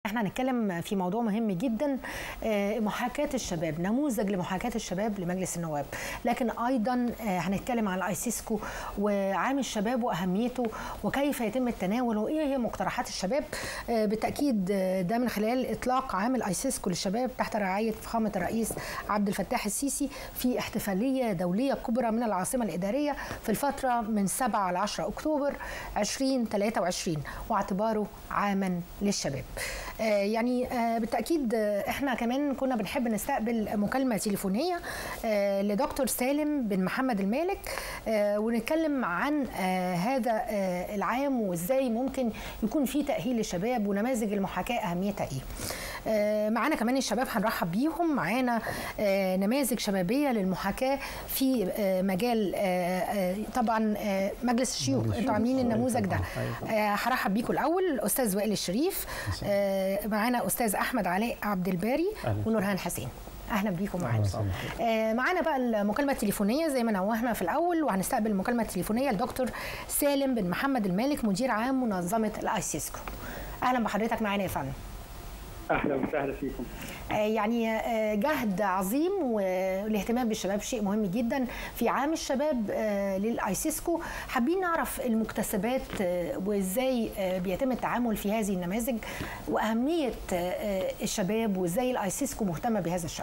احنا هنتكلم في موضوع مهم جدا، محاكاة الشباب، نموذج لمحاكاة الشباب لمجلس النواب، لكن ايضا هنتكلم عن الايسيسكو وعام الشباب واهميته وكيف يتم التناول وايه هي مقترحات الشباب. بالتاكيد ده من خلال اطلاق عام الايسيسكو للشباب تحت رعاية فخامة الرئيس عبد الفتاح السيسي في احتفالية دولية كبرى من العاصمة الإدارية في الفترة من 7 ل 10 أكتوبر 2023 واعتباره عاما للشباب. يعني بالتأكيد احنا كمان كنا بنحب نستقبل مكالمة تليفونية لدكتور سالم بن محمد المالك ونتكلم عن هذا العام وازاي ممكن يكون في تأهيل للشباب ونماذج المحاكاة أهميتها ايه. معانا كمان الشباب هنرحب بيهم، معانا نماذج شبابية للمحاكاة في مجال طبعا مجلس الشيوخ، انتوا عاملين النموذج ده. هرحب بيكم الأول الأستاذ وائل الشريف، معانا أستاذ أحمد علاء عبد الباري ونورهان حسين. اهلا بيكم معانا. معانا بقى المكالمه التليفونيه زي ما نوهنا في الاول، وهنستقبل المكالمه التليفونيه لدكتور سالم بن محمد المالك مدير عام منظمه الايسيسكو. اهلا بحضرتك معانا يا فندم. اهلا وسهلا فيكم. يعني جهد عظيم والاهتمام بالشباب شيء مهم جدا في عام الشباب للايسيسكو. حابين نعرف المكتسبات وازاي بيتم التعامل في هذه النماذج واهميه الشباب وازاي الايسيسكو مهتمه بهذا الشأن.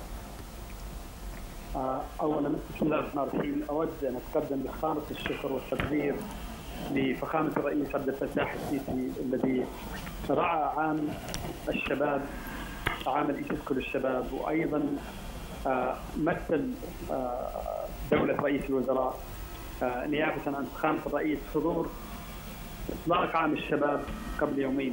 اولا بسم الله الرحمن الرحيم، اود ان اتقدم بخالص الشكر والتقدير لفخامه الرئيس عبد الفتاح السيسي الذي رعى عام الشباب، عام الايسيسكو للشباب، وايضا مثل دوله رئيس الوزراء نيابه عن فخامه الرئيس حضور اطلاق عام الشباب قبل يومين.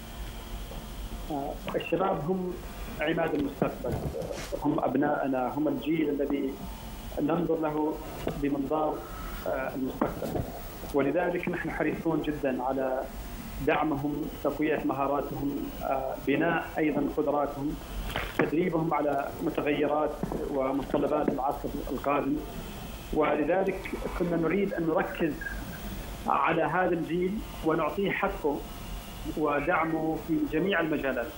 الشباب هم عماد المستقبل، هم ابنائنا، هم الجيل الذي ننظر له بمنظار المستقبل، ولذلك نحن حريصون جدا على دعمهم، تقوية مهاراتهم، بناء أيضا قدراتهم، تدريبهم على متغيرات ومتطلبات العصر القادم. ولذلك كنا نريد أن نركز على هذا الجيل ونعطيه حقه ودعمه في جميع المجالات.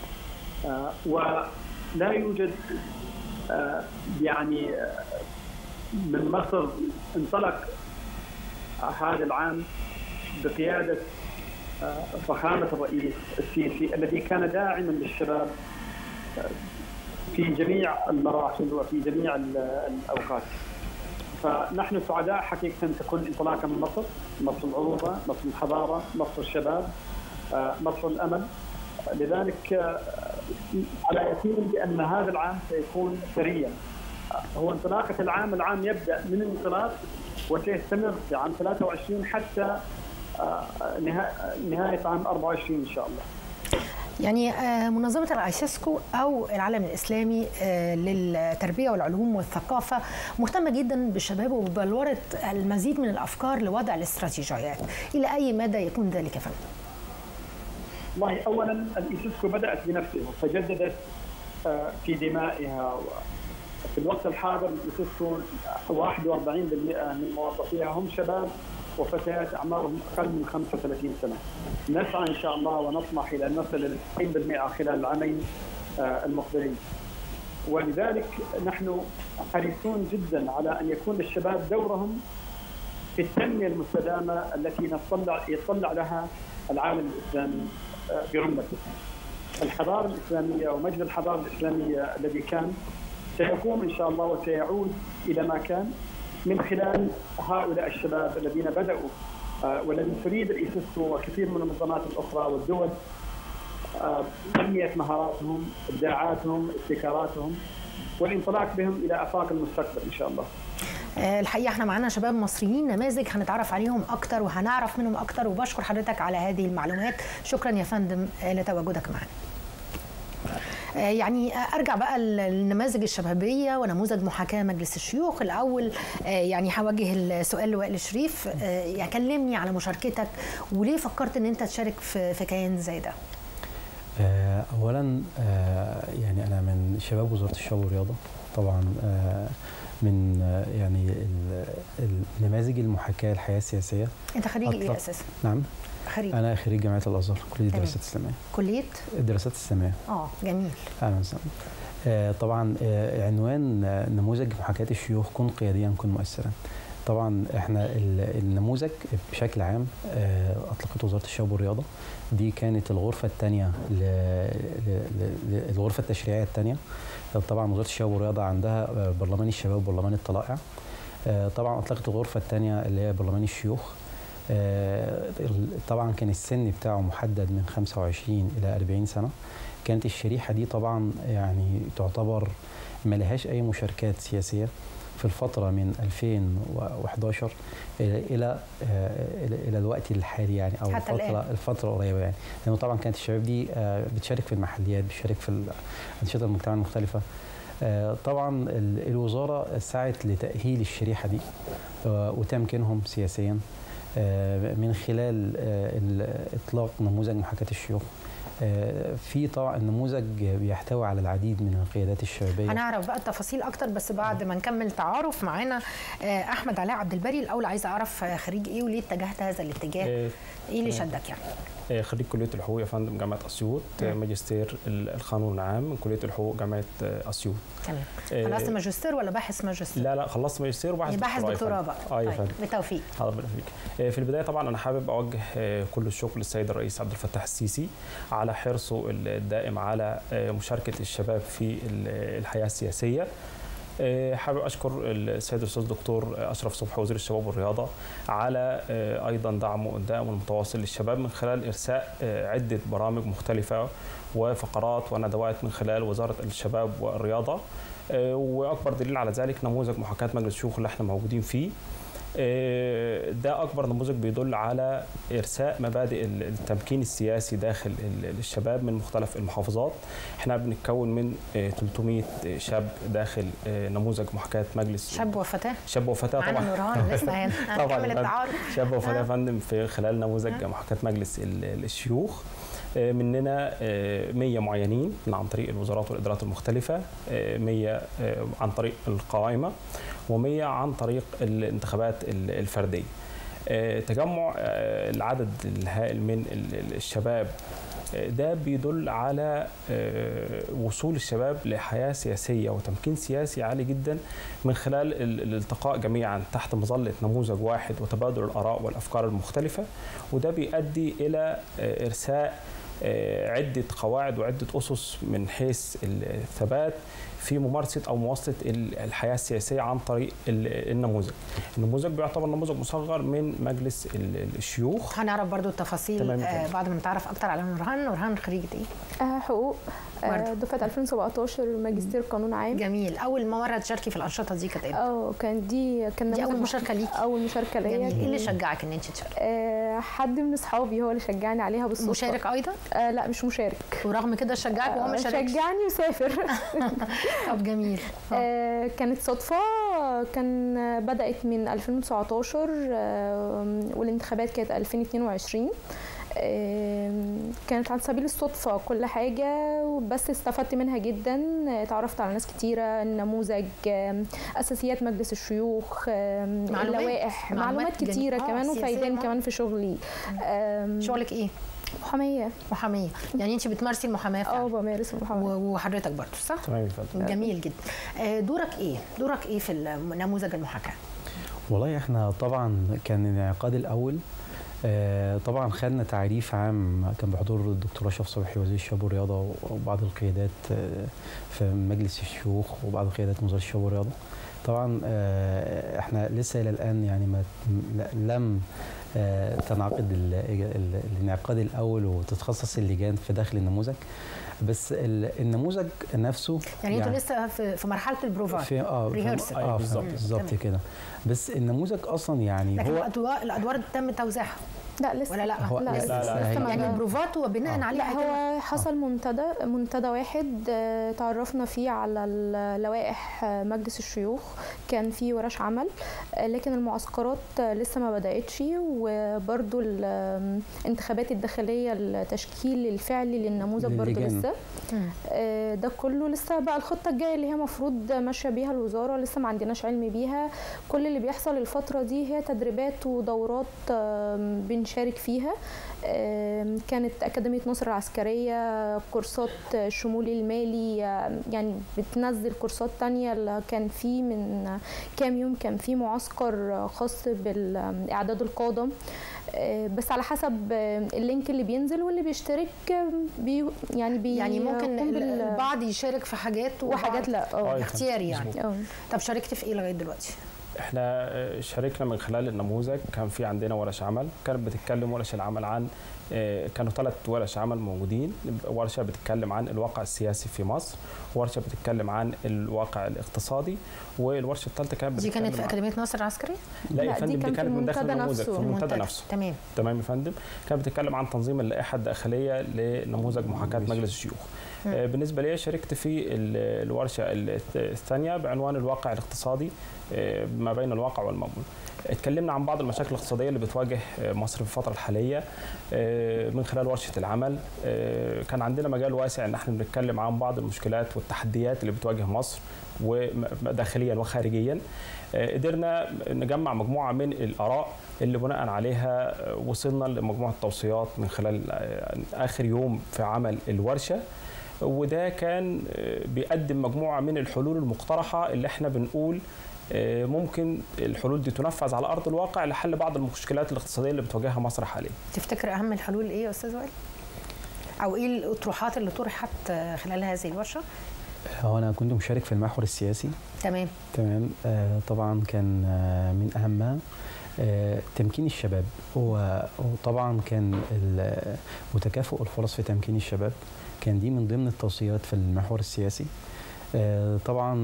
ولا يوجد يعني من مصر انطلق هذا العام بقيادة فخامة الرئيس السيسي الذي كان داعما للشباب في جميع المراحل وفي جميع الأوقات. فنحن سعداء حقيقة أن تكون انطلاقة من مصر، مصر العروبة، مصر الحضارة، مصر الشباب، مصر الأمل. لذلك على يقين بأن هذا العام سيكون ثريا. هو انطلاقة العام يبدأ من الانطلاق وسيستمر في عام 23 حتى نهاية عام 24 إن شاء الله. يعني منظمة الأيسيسكو أو العالم الإسلامي للتربية والعلوم والثقافة مهتمة جدا بالشباب وببلورة المزيد من الأفكار لوضع الاستراتيجيات. إلى أي مدى يكون ذلك فندم؟ والله أولا الأيسيسكو بدأت بنفسها فجددت في دمائها. في الوقت الحاضر الأيسيسكو 41% من موظفيها هم شباب وفتيات أعمارهم أقل من 35 سنة. نسعى إن شاء الله ونطمح إلى أن نصل إلى 90% خلال العامين المقبلين. ولذلك نحن حريصون جدا على أن يكون للشباب دورهم في التنمية المستدامة التي يطلع لها العالم الإسلامي برمته. الحضارة الإسلامية ومجد الحضارة الإسلامية الذي كان سيقوم إن شاء الله وسيعود إلى ما كان من خلال هؤلاء الشباب الذين بدأوا والذي تريد الأيسيسكو وكثير من المنظمات الأخرى والدول تنمية مهاراتهم، إبداعاتهم، ابتكاراتهم والانطلاق بهم إلى آفاق المستقبل إن شاء الله. الحقيقة احنا معانا شباب مصريين نماذج هنتعرف عليهم أكتر وهنعرف منهم أكتر، وبشكر حضرتك على هذه المعلومات. شكرا يا فندم لتواجدك معنا. يعني ارجع بقى للنماذج الشبابيه ونموذج محاكاه مجلس الشيوخ. الاول يعني هوجه السؤال لوائل الشريف، يعني كلمني على مشاركتك وليه فكرت ان انت تشارك في كيان زي ده. اولا يعني انا من شباب وزاره الشباب والرياضه طبعا. من يعني نماذج المحاكاه الحياه السياسيه. انت خريج ايه اساسا؟ نعم، خريج انا خريج جامعه الازهر، كليه الدراسات الاسلاميه. كليه الدراسات الاسلاميه. جميل. اهلا وسهلا. طبعا عنوان نموذج محاكاه الشيوخ: كن قياديا كن مؤثرا. طبعا احنا النموذج بشكل عام اطلقت وزاره الشباب والرياضه، دي كانت الغرفه الثانيه الغرفه التشريعيه الثانيه. طبعا وزاره الشباب والرياضه عندها برلمان الشباب وبرلمان الطلائع. طبعا اطلقت الغرفه الثانيه اللي هي برلمان الشيوخ. طبعا كان السن بتاعه محدد من 25 الى 40 سنه. كانت الشريحه دي طبعا يعني تعتبر ما لهاش اي مشاركات سياسيه في الفتره من 2011 الى الوقت الحالي يعني، او الفتره القريبه يعني، لانه طبعا كانت الشباب دي بتشارك في المحليات، بتشارك في انشطه المجتمع المختلفه. طبعا الوزاره سعت لتاهيل الشريحه دي وتمكينهم سياسيا من خلال اطلاق نموذج محاكاه الشيوخ. في طبعا النموذج بيحتوي على العديد من القيادات الشبابيه. هنعرف بقى التفاصيل اكتر بس بعد ما نكمل تعارف. معانا احمد علاء عبد الباري. الاول عايزه اعرف خريج ايه وليه اتجهت هذا الاتجاه؟ ايه اللي شدك يعني؟ خريج كليه الحقوق يا فندم جامعه اسيوط، ماجستير القانون العام من كليه الحقوق جامعه اسيوط. تمام. خلصت ماجستير ولا باحث ماجستير؟ لا خلصت ماجستير وباحث دكتوراه بقى. طيب بالتوفيق. ربنا يخليك. في البدايه طبعا انا حابب اوجه كل الشكر للسيد الرئيس عبد الفتاح السيسي على حرصه الدائم على مشاركه الشباب في الحياه السياسيه. حابب اشكر السيد الاستاذ الدكتور اشرف صبحي وزير الشباب والرياضه على ايضا دعمه الدائم والمتواصل للشباب من خلال ارساء عده برامج مختلفه وفقرات وندوات من خلال وزاره الشباب والرياضه. واكبر دليل على ذلك نموذج محاكاه مجلس الشيوخ اللي احنا موجودين فيه. ده أكبر نموذج بيدل على إرساء مبادئ التمكين السياسي داخل الشباب من مختلف المحافظات. احنا بنتكون من 300 شاب داخل نموذج محاكاة مجلس شاب وفتاة. شاب وفتاة طبعا. معانا نورهان لسه هنا. طبعا التعارف. شاب وفتاة يا فندم في خلال نموذج محاكاة مجلس الشيوخ. مننا 100 معينين عن طريق الوزارات والإدارات المختلفة، 100 عن طريق القائمة، و100 عن طريق الانتخابات الفردية. تجمع العدد الهائل من الشباب ده بيدل على وصول الشباب لحياة سياسية وتمكين سياسي عالي جدا من خلال الالتقاء جميعا تحت مظلة نموذج واحد وتبادل الآراء والأفكار المختلفة. وده بيؤدي إلى إرساء عدة قواعد وعدة أسس من حيث الثبات في ممارسة أو مواصلة الحياة السياسية عن طريق النموذج. النموذج بيعتبر نموذج مصغر من مجلس الشيوخ. هنعرف برضو التفاصيل بعد ما نتعرف أكتر على نورهان. نورهان خريجة إيه؟ حقوق، دفعة 2017، ماجستير قانون عام. جميل. أول مرة تشاركي في الأنشطة دي كانت إمتى؟ دي أول مشاركة ليكي؟ أول مشاركة ليا. إيه اللي شجعك إن أنت تشاركي؟ حد من أصحابي هو اللي شجعني عليها بالصدفة. مشارك أيضا؟ لا مش مشارك. ورغم كده شجعك وهو ما شاركش؟ شجعني وسافر. طب جميل. كانت صدفة. كان بدأت من 2019 والانتخابات كانت 2022. كانت عن سبيل الصدفة كل حاجة، بس استفدت منها جدا. اتعرفت على ناس كتيرة، نموذج، أساسيات مجلس الشيوخ، اللوائح، معلومات كتيرة كمان وفايدين كمان في شغلي. شغلك ايه؟ محامية. يعني انت بتمارسي المحاماة فعلا؟ بمارس المحاماة. وحضرتك برضه صح؟ تمام. جميل جدا. دورك ايه في نموذج المحاكاة؟ والله احنا طبعا كان الانعقاد الاول طبعا خدنا تعريف عام كان بحضور الدكتور اشرف صبحي وزير الشباب والرياضه وبعض القيادات في مجلس الشيوخ وبعض القيادات من وزاره الشباب والرياضه. طبعا احنا لسه الى الان يعني لم تنعقد الانعقاد الاول وتتخصص اللجان في داخل النموذج، بس النموذج نفسه يعني انتوا لسه في مرحله البروفات بالظبط كده. بس النموذج اصلا يعني لكن هو الادوار تم توزيعها لا لسه ولا لا؟ لا يعني البروفات وبناء عليه هو حصل منتدى واحد تعرفنا فيه على لوائح مجلس الشيوخ، كان في ورش عمل، لكن المعسكرات لسه ما بدأتش، وبرضو الانتخابات الداخلية التشكيل الفعلي للنموذج برضو لسه. ده كله لسه بقى الخطة الجاية اللي هي مفروض ماشية بيها الوزارة، لسه ما عندناش علم بيها. كل اللي بيحصل الفترة دي هي تدريبات ودورات بنشارك فيها. كانت أكاديمية نصر العسكرية كورسات شمولي المالي، يعني بتنزل كورسات تانية. كان في من كام يوم كان في معسكر خاص بالإعداد القادم، بس على حسب اللينك اللي بينزل واللي بيشترك يعني ممكن البعض يشارك في حاجات وحاجات لا اختياري يعني. طب شاركت في ايه لغايه دلوقتي؟ احنا شاركنا من خلال النموذج. كان في عندنا ورش عمل كانت بتتكلم ورش العمل عن كانوا 3 ورش عمل موجودين. ورشه بتتكلم عن الواقع السياسي في مصر، ورشه بتتكلم عن الواقع الاقتصادي، والورشه الثالثه كانت دي كانت في اكاديميه نصر العسكريه؟ لا يا فندم، دي كانت من داخل النموذج في المنتدى نفسه. تمام يا فندم. كانت بتتكلم عن تنظيم اللائحه الداخليه لنموذج محاكاه مجلس الشيوخ. بالنسبه لي شاركت في الورشه الثانيه بعنوان الواقع الاقتصادي ما بين الواقع والمأمول. اتكلمنا عن بعض المشاكل الاقتصاديه اللي بتواجه مصر في الفتره الحاليه من خلال ورشه العمل. كان عندنا مجال واسع ان احنا بنتكلم عن بعض المشكلات والتحديات اللي بتواجه مصر وداخليا وخارجيا. قدرنا نجمع مجموعه من الاراء اللي بناء عليها وصلنا لمجموعه توصيات من خلال اخر يوم في عمل الورشه، وده كان بيقدم مجموعه من الحلول المقترحه اللي احنا بنقول ممكن الحلول دي تنفذ على ارض الواقع لحل بعض المشكلات الاقتصاديه اللي بتواجهها مصر حاليا. تفتكر اهم الحلول ايه يا استاذ وائل؟ او ايه الاطروحات اللي طرحت خلال هذه الورشه؟ هو انا كنت مشارك في المحور السياسي. تمام. طبعا كان من اهمها تمكين الشباب، وطبعا كان وتكافؤ الفرص في تمكين الشباب، كان دي من ضمن التوصيات في المحور السياسي. طبعا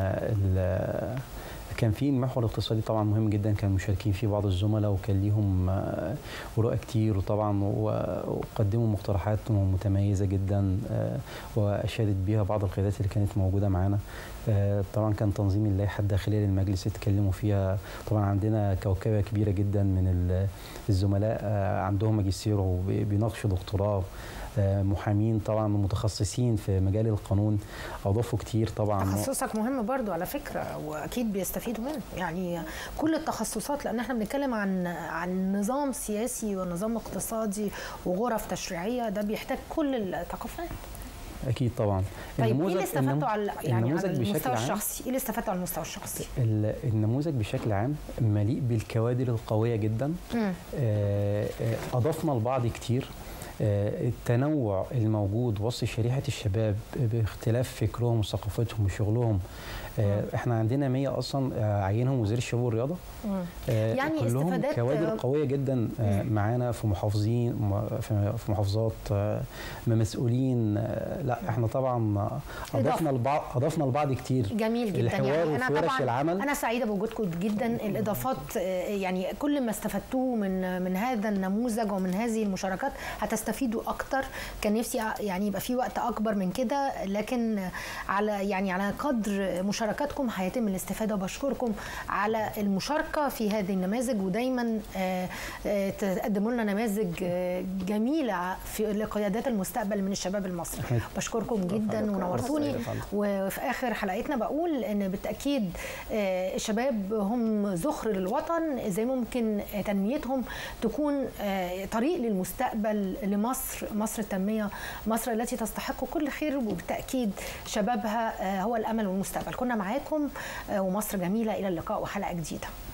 كان في المحور الاقتصادي طبعا مهم جدا، كان مشاركين فيه بعض الزملاء وكان ليهم رؤى كتير، وطبعا وقدموا مقترحات متميزه جدا واشادت بيها بعض القيادات اللي كانت موجوده معانا. طبعا كان تنظيم اللائحه الداخليه للمجلس اتكلموا فيها. طبعا عندنا كوكبه كبيره جدا من الزملاء عندهم ماجستير وبيناقشوا دكتوراه، محامين طبعا متخصصين في مجال القانون، اضافوا كتير. طبعا تخصصك مهم برضو على فكره، واكيد بيستفيدوا منه، يعني كل التخصصات، لان احنا بنتكلم عن نظام سياسي ونظام اقتصادي وغرف تشريعيه، ده بيحتاج كل الثقافات. اكيد طبعا. طيب ايه اللي استفدتوا على المستوى الشخصي؟ ايه اللي استفدتوا على المستوى الشخصي؟ النموذج بشكل عام مليء بالكوادر القويه جدا. اضفنا لبعض كتير. التنوع الموجود وسط شريحه الشباب باختلاف فكرهم وثقافتهم وشغلهم. احنا عندنا 100 اصلا عينهم وزير الشباب والرياضه. يعني كلهم كوادر قويه جدا معانا في محافظين، في محافظات، مسؤولين. لا احنا طبعا اضفنا لبعض كتير. جميل جدا. يعني انا طبعا انا سعيده بوجودكم جدا. الاضافات يعني كل ما استفدتوه من هذا النموذج ومن هذه المشاركات هتستفيدوا اكتر. كان نفسي يعني يبقى في وقت اكبر من كده، لكن على قدر مشاركاتكم هيتم الاستفاده. وبشكركم على المشاركه في هذه النماذج، ودايما تقدموا لنا نماذج جميله لقيادات المستقبل من الشباب المصري. بشكركم جدا ونورتوني. وفي اخر حلقتنا بقول ان بالتاكيد الشباب هم ذخر للوطن، ازاي ممكن تنميتهم تكون طريق للمستقبل لمصر، مصر التنميه، مصر التي تستحق كل خير، وبالتاكيد شبابها هو الامل والمستقبل. كنا معاكم ومصر جميله، الى اللقاء وحلقه جديده.